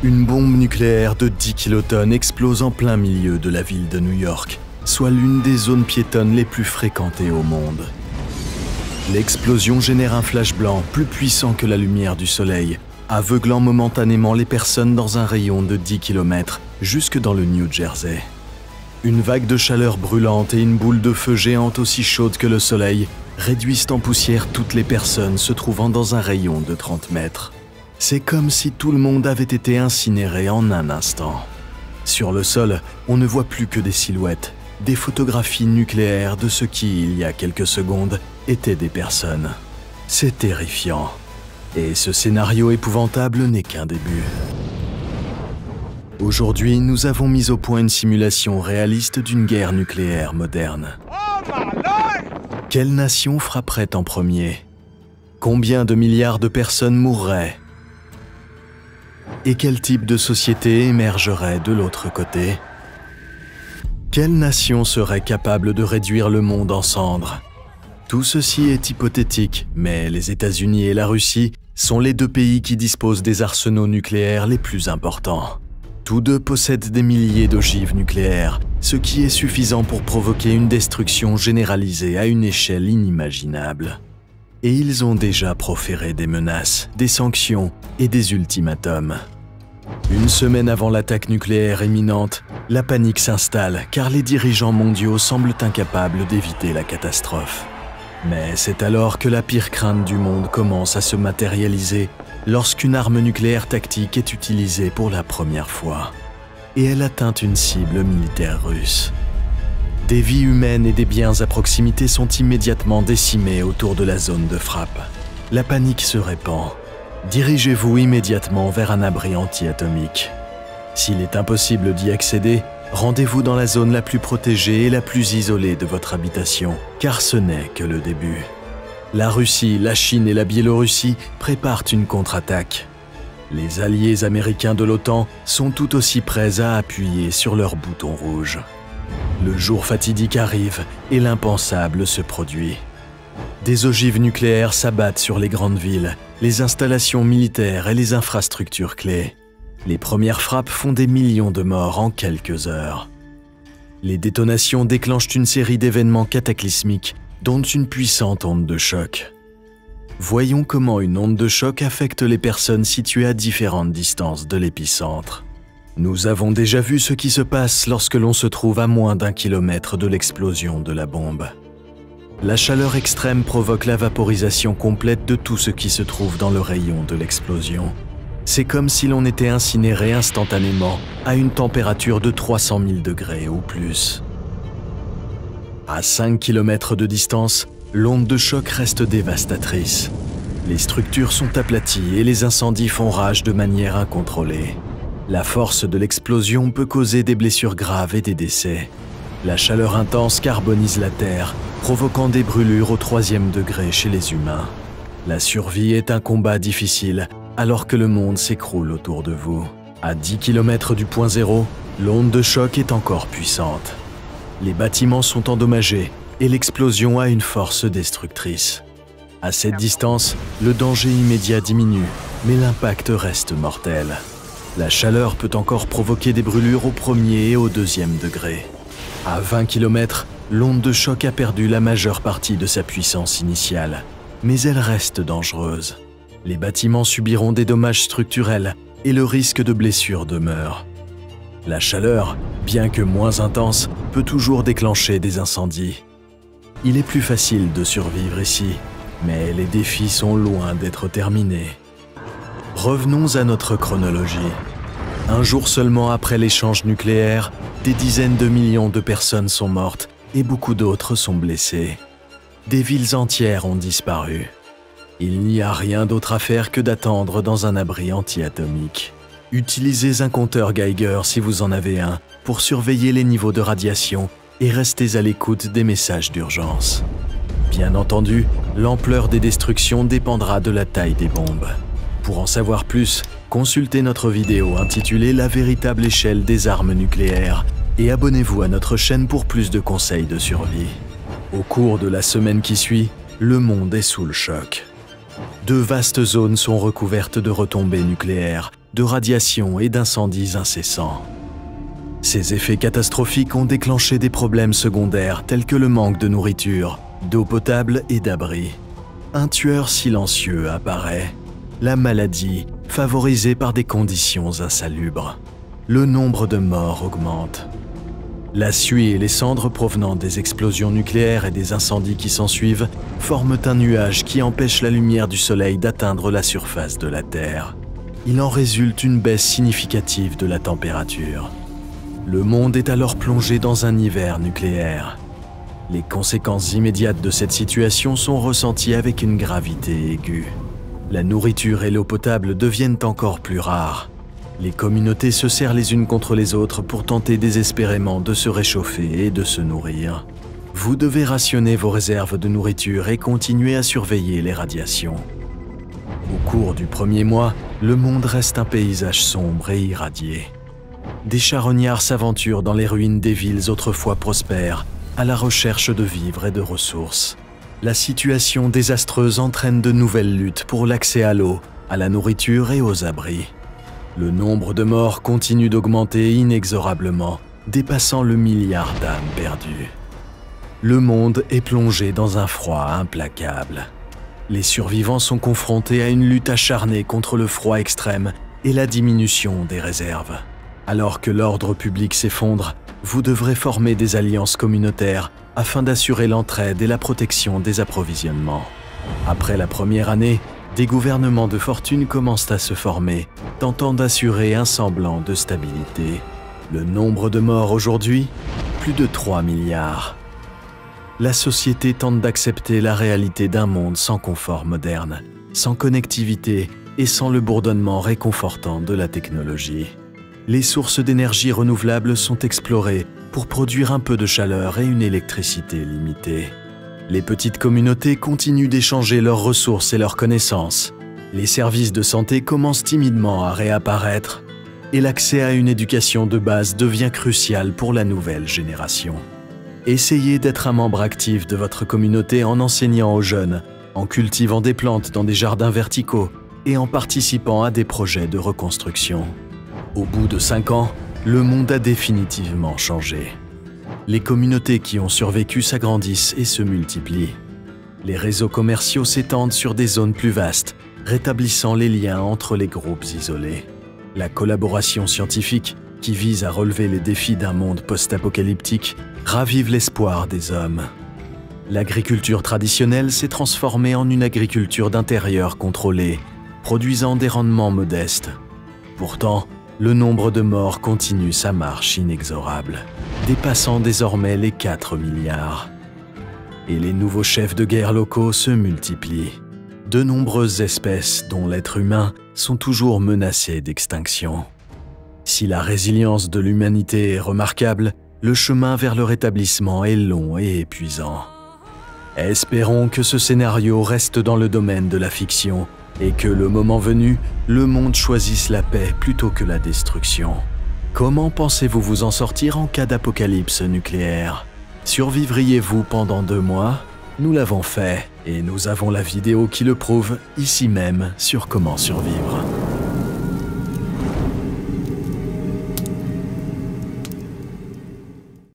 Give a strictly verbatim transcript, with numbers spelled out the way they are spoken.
Une bombe nucléaire de dix kilotonnes explose en plein milieu de la ville de New York, soit l'une des zones piétonnes les plus fréquentées au monde. L'explosion génère un flash blanc plus puissant que la lumière du soleil, aveuglant momentanément les personnes dans un rayon de dix kilomètres jusque dans le New Jersey. Une vague de chaleur brûlante et une boule de feu géante aussi chaude que le soleil réduisent en poussière toutes les personnes se trouvant dans un rayon de trente mètres. C'est comme si tout le monde avait été incinéré en un instant. Sur le sol, on ne voit plus que des silhouettes, des photographies nucléaires de ce qui, il y a quelques secondes, étaient des personnes. C'est terrifiant. Et ce scénario épouvantable n'est qu'un début. Aujourd'hui, nous avons mis au point une simulation réaliste d'une guerre nucléaire moderne. Quelle nation frapperait en premier? Combien de milliards de personnes mourraient? Et quel type de société émergerait de l'autre côté? Quelle nation serait capable de réduire le monde en cendres? Tout ceci est hypothétique, mais les États-Unis et la Russie sont les deux pays qui disposent des arsenaux nucléaires les plus importants. Tous deux possèdent des milliers d'ogives nucléaires, ce qui est suffisant pour provoquer une destruction généralisée à une échelle inimaginable. Et ils ont déjà proféré des menaces, des sanctions et des ultimatums. Une semaine avant l'attaque nucléaire imminente, la panique s'installe car les dirigeants mondiaux semblent incapables d'éviter la catastrophe. Mais c'est alors que la pire crainte du monde commence à se matérialiser lorsqu'une arme nucléaire tactique est utilisée pour la première fois. Et elle atteint une cible militaire russe. Des vies humaines et des biens à proximité sont immédiatement décimés autour de la zone de frappe. La panique se répand. Dirigez-vous immédiatement vers un abri anti-atomique. S'il est impossible d'y accéder, rendez-vous dans la zone la plus protégée et la plus isolée de votre habitation, car ce n'est que le début. La Russie, la Chine et la Biélorussie préparent une contre-attaque. Les alliés américains de l'OTAN sont tout aussi prêts à appuyer sur leur bouton rouge. Le jour fatidique arrive et l'impensable se produit. Des ogives nucléaires s'abattent sur les grandes villes, les installations militaires et les infrastructures clés. Les premières frappes font des millions de morts en quelques heures. Les détonations déclenchent une série d'événements cataclysmiques, dont une puissante onde de choc. Voyons comment une onde de choc affecte les personnes situées à différentes distances de l'épicentre. Nous avons déjà vu ce qui se passe lorsque l'on se trouve à moins d'un kilomètre de l'explosion de la bombe. La chaleur extrême provoque la vaporisation complète de tout ce qui se trouve dans le rayon de l'explosion. C'est comme si l'on était incinéré instantanément à une température de trois cent mille degrés ou plus. À cinq kilomètres de distance, l'onde de choc reste dévastatrice. Les structures sont aplaties et les incendies font rage de manière incontrôlée. La force de l'explosion peut causer des blessures graves et des décès. La chaleur intense carbonise la terre, provoquant des brûlures au troisième degré chez les humains. La survie est un combat difficile, alors que le monde s'écroule autour de vous. À dix kilomètres du point zéro, l'onde de choc est encore puissante. Les bâtiments sont endommagés et l'explosion a une force destructrice. À cette distance, le danger immédiat diminue, mais l'impact reste mortel. La chaleur peut encore provoquer des brûlures au premier et au deuxième degré. À vingt kilomètres, l'onde de choc a perdu la majeure partie de sa puissance initiale, mais elle reste dangereuse. Les bâtiments subiront des dommages structurels et le risque de blessures demeure. La chaleur, bien que moins intense, peut toujours déclencher des incendies. Il est plus facile de survivre ici, mais les défis sont loin d'être terminés. Revenons à notre chronologie. Un jour seulement après l'échange nucléaire, des dizaines de millions de personnes sont mortes et beaucoup d'autres sont blessées. Des villes entières ont disparu. Il n'y a rien d'autre à faire que d'attendre dans un abri anti-atomique. Utilisez un compteur Geiger si vous en avez un pour surveiller les niveaux de radiation et restez à l'écoute des messages d'urgence. Bien entendu, l'ampleur des destructions dépendra de la taille des bombes. Pour en savoir plus, consultez notre vidéo intitulée « La véritable échelle des armes nucléaires » et abonnez-vous à notre chaîne pour plus de conseils de survie. Au cours de la semaine qui suit, le monde est sous le choc. De vastes zones sont recouvertes de retombées nucléaires de radiation et d'incendies incessants. Ces effets catastrophiques ont déclenché des problèmes secondaires tels que le manque de nourriture, d'eau potable et d'abri. Un tueur silencieux apparaît, la maladie favorisée par des conditions insalubres. Le nombre de morts augmente. La suie et les cendres provenant des explosions nucléaires et des incendies qui s'ensuivent forment un nuage qui empêche la lumière du soleil d'atteindre la surface de la Terre. Il en résulte une baisse significative de la température. Le monde est alors plongé dans un hiver nucléaire. Les conséquences immédiates de cette situation sont ressenties avec une gravité aiguë. La nourriture et l'eau potable deviennent encore plus rares. Les communautés se serrent les unes contre les autres pour tenter désespérément de se réchauffer et de se nourrir. Vous devez rationner vos réserves de nourriture et continuer à surveiller les radiations. Au cours du premier mois, le monde reste un paysage sombre et irradié. Des charognards s'aventurent dans les ruines des villes autrefois prospères, à la recherche de vivres et de ressources. La situation désastreuse entraîne de nouvelles luttes pour l'accès à l'eau, à la nourriture et aux abris. Le nombre de morts continue d'augmenter inexorablement, dépassant le milliard d'âmes perdues. Le monde est plongé dans un froid implacable. Les survivants sont confrontés à une lutte acharnée contre le froid extrême et la diminution des réserves. Alors que l'ordre public s'effondre, vous devrez former des alliances communautaires afin d'assurer l'entraide et la protection des approvisionnements. Après la première année, des gouvernements de fortune commencent à se former, tentant d'assurer un semblant de stabilité. Le nombre de morts aujourd'hui, plus de trois milliards. La société tente d'accepter la réalité d'un monde sans confort moderne, sans connectivité et sans le bourdonnement réconfortant de la technologie. Les sources d'énergie renouvelables sont explorées pour produire un peu de chaleur et une électricité limitée. Les petites communautés continuent d'échanger leurs ressources et leurs connaissances. Les services de santé commencent timidement à réapparaître et l'accès à une éducation de base devient crucial pour la nouvelle génération. Essayez d'être un membre actif de votre communauté en enseignant aux jeunes, en cultivant des plantes dans des jardins verticaux et en participant à des projets de reconstruction. Au bout de cinq ans, le monde a définitivement changé. Les communautés qui ont survécu s'agrandissent et se multiplient. Les réseaux commerciaux s'étendent sur des zones plus vastes, rétablissant les liens entre les groupes isolés. La collaboration scientifique, qui vise à relever les défis d'un monde post-apocalyptique, ravive l'espoir des hommes. L'agriculture traditionnelle s'est transformée en une agriculture d'intérieur contrôlée, produisant des rendements modestes. Pourtant, le nombre de morts continue sa marche inexorable, dépassant désormais les quatre milliards. Et les nouveaux chefs de guerre locaux se multiplient. De nombreuses espèces, dont l'être humain, sont toujours menacées d'extinction. Si la résilience de l'humanité est remarquable, le chemin vers le rétablissement est long et épuisant. Espérons que ce scénario reste dans le domaine de la fiction et que, le moment venu, le monde choisisse la paix plutôt que la destruction. Comment pensez-vous vous en sortir en cas d'apocalypse nucléaire? Survivriez-vous pendant deux mois? Nous l'avons fait et nous avons la vidéo qui le prouve ici même sur Comment survivre.